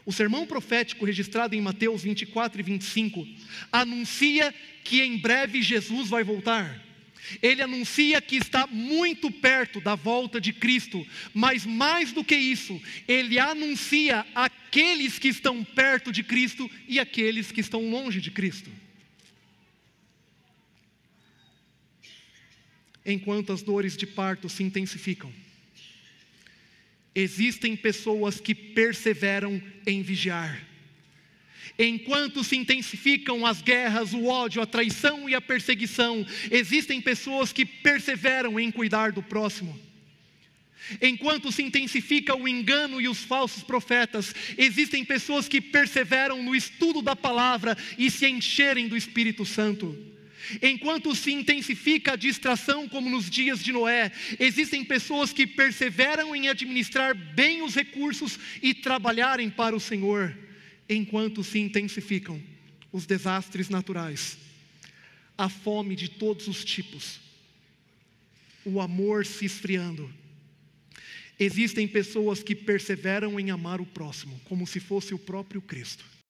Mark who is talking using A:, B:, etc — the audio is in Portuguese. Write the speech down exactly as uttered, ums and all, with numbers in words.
A: O sermão profético registrado em Mateus vinte e quatro e vinte e cinco anuncia que em breve Jesus vai voltar. Ele anuncia que está muito perto da volta de Cristo, mas mais do que isso, ele anuncia aqueles que estão perto de Cristo e aqueles que estão longe de Cristo. Enquanto as dores de parto se intensificam, existem pessoas que perseveram em vigiar. Enquanto se intensificam as guerras, o ódio, a traição e a perseguição, existem pessoas que perseveram em cuidar do próximo. Enquanto se intensifica o engano e os falsos profetas, existem pessoas que perseveram no estudo da palavra e se encherem do Espírito Santo. Enquanto se intensifica a distração, como nos dias de Noé, existem pessoas que perseveram em administrar bem os recursos e trabalharem para o Senhor. Enquanto se intensificam os desastres naturais, a fome de todos os tipos, o amor se esfriando, existem pessoas que perseveram em amar o próximo, como se fosse o próprio Cristo.